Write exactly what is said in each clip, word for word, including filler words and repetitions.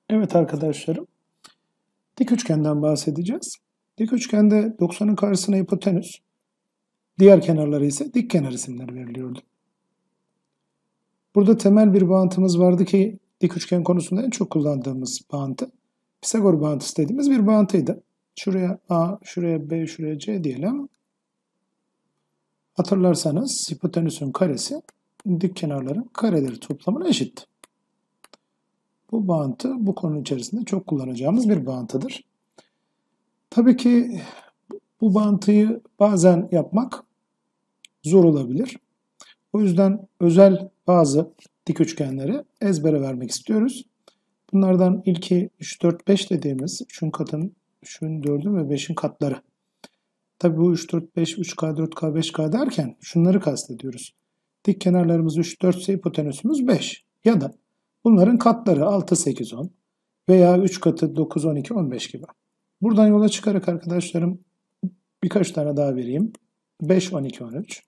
Evet arkadaşlarım, dik üçgenden bahsedeceğiz. Dik üçgende doksanın karşısına hipotenüs, diğer kenarları ise dik kenar isimleri veriliyordu. Burada temel bir bağıntımız vardı ki dik üçgen konusunda en çok kullandığımız bağıntı, Pisagor bağıntısı dediğimiz bir bağıntıydı. Şuraya A, şuraya B, şuraya C diyelim. Hatırlarsanız hipotenüsün karesi dik kenarların kareleri toplamına eşitti. Bu bağıntı bu konu içerisinde çok kullanacağımız bir bağıntıdır. Tabii ki bu bağıntıyı bazen yapmak zor olabilir. O yüzden özel bazı dik üçgenleri ezbere vermek istiyoruz. Bunlardan ilki üç, dört, beş dediğimiz üçün katın, üçün, dördün ve beşin katları. Tabii bu üç, dört, beş, üç K, dört K, beş K derken şunları kastediyoruz. Dik kenarlarımız üç, dört ise hipotenüsümüz beş. Ya da bunların katları altı, sekiz, on veya üç katı dokuz, on iki, on beş gibi. Buradan yola çıkarak arkadaşlarım birkaç tane daha vereyim. beş, on iki, on üç.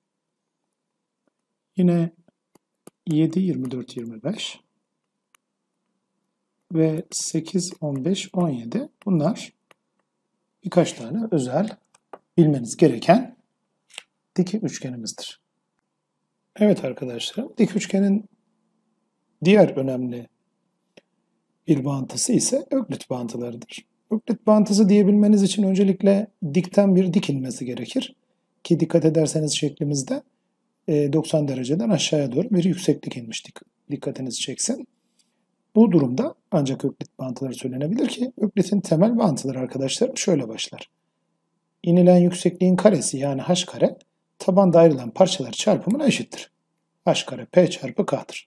Yine yedi, yirmi dört, yirmi beş ve sekiz, on beş, on yedi. Bunlar birkaç tane özel bilmeniz gereken dik üçgenimizdir. Evet arkadaşlar, dik üçgenin diğer önemli bir bağıntısı ise öklit bağıntılarıdır. Öklit bağıntısı diyebilmeniz için öncelikle dikten bir dik inmesi gerekir. Ki dikkat ederseniz şeklimizde doksan dereceden aşağıya doğru bir yükseklik inmiştik. Dikkatinizi çeksin. Bu durumda ancak öklit bağıntıları söylenebilir ki öklitin temel bağıntıları arkadaşlarım şöyle başlar. İnilen yüksekliğin karesi yani h kare tabanda ayrılan parçalar çarpımına eşittir. H kare p çarpı k'dır.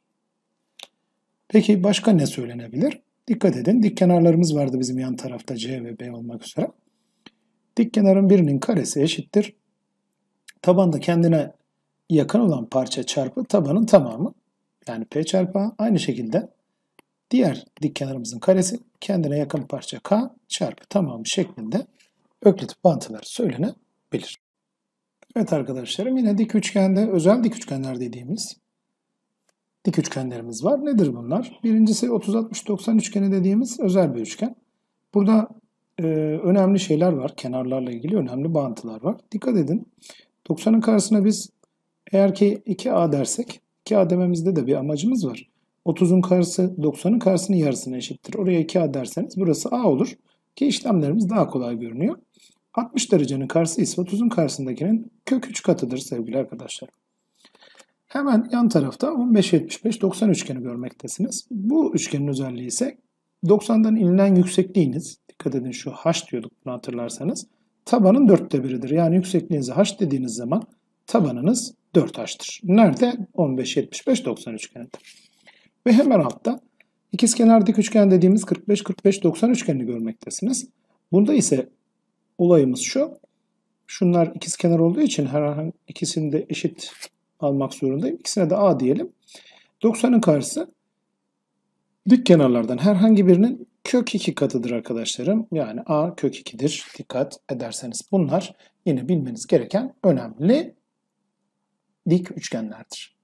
Peki başka ne söylenebilir? Dikkat edin, dik kenarlarımız vardı bizim yan tarafta C ve B olmak üzere. Dik kenarın birinin karesi eşittir. Tabanda kendine yakın olan parça çarpı tabanın tamamı. Yani P çarpı A. Aynı şekilde diğer dik kenarımızın karesi kendine yakın parça K çarpı tamamı şeklinde öklit bağıntıları söylenebilir. Evet arkadaşlarım, yine dik üçgende özel dik üçgenler dediğimiz dik üçgenlerimiz var. Nedir bunlar? Birincisi otuz altmış doksan üçgeni dediğimiz özel bir üçgen. Burada e, önemli şeyler var. Kenarlarla ilgili önemli bağıntılar var. Dikkat edin. doksanın karşısına biz eğer ki iki A dersek, iki A dememizde de bir amacımız var. otuzun karşısı doksanın karşısının yarısına eşittir. Oraya iki A derseniz burası A olur ki işlemlerimiz daha kolay görünüyor. altmış derecenin karşısı ise otuzun karşısındakinin kök üç katıdır sevgili arkadaşlar. Hemen yan tarafta on beş, yetmiş beş, doksan üçgeni görmektesiniz. Bu üçgenin özelliği ise doksandan inilen yüksekliğiniz, dikkat edin şu h diyorduk bunu hatırlarsanız, tabanın dörtte biridir. Yani yüksekliğinize h dediğiniz zaman tabanınız dört h'tır. Nerede? on beş, yetmiş beş, doksan üçgeninde. Ve hemen altta ikizkenar dik üçgen dediğimiz kırk beş, kırk beş, doksan üçgenini görmektesiniz. Bunda ise olayımız şu. Şunlar ikizkenar olduğu için herhangi ikisini de eşit almak zorundayım. İkisine de A diyelim. doksanın karşısı dik kenarlardan herhangi birinin kök iki katıdır arkadaşlarım. Yani A kök ikidir. Dikkat ederseniz bunlar yine bilmeniz gereken önemli dik üçgenlerdir.